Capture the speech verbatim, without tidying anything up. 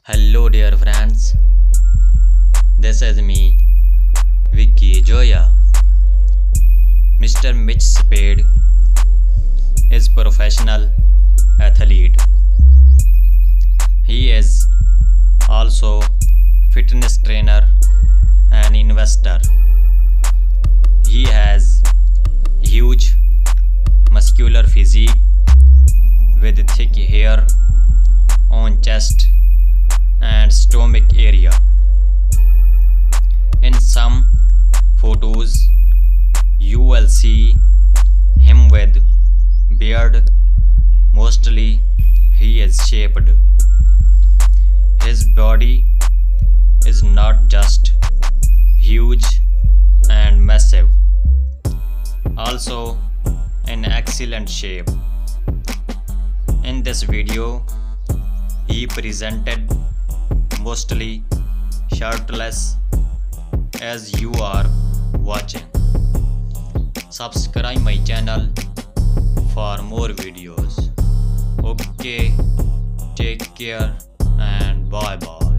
Hello dear friends, this is me, Vicky Joya. Mister Mitch Spade is professional athlete. He is also fitness trainer and investor. He has huge muscular physique with thick hair on chest and stomach area. In some photos you will see him with beard. Mostly he is shaped. His body is not just huge and massive, also in excellent shape. In this video he presented mostly shirtless as you are watching. Subscribe my channel for more videos. Okay, take care and bye bye.